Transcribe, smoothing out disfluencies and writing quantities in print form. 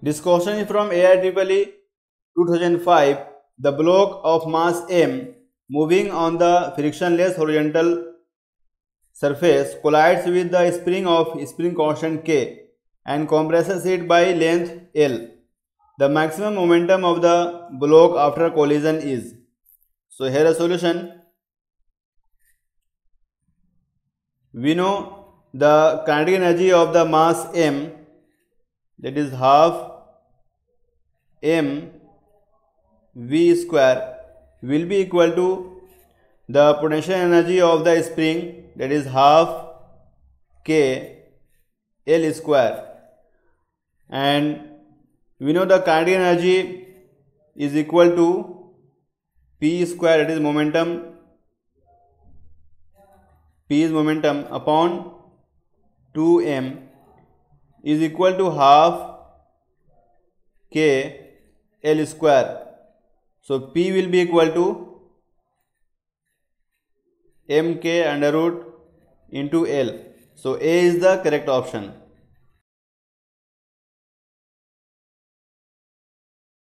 This question is from AIEEE 2005. The block of mass m moving on the frictionless horizontal surface collides with the spring of spring constant K and compresses it by length L. The maximum momentum of the block after collision is. So here a solution. We know the kinetic energy of the mass m, that is half m v square, will be equal to the potential energy of the spring, that is half k L square, and we know the kinetic energy is equal to p square, that is momentum. P is momentum upon 2m is equal to half k L square. So P will be equal to mk under root into L. So A is the correct option.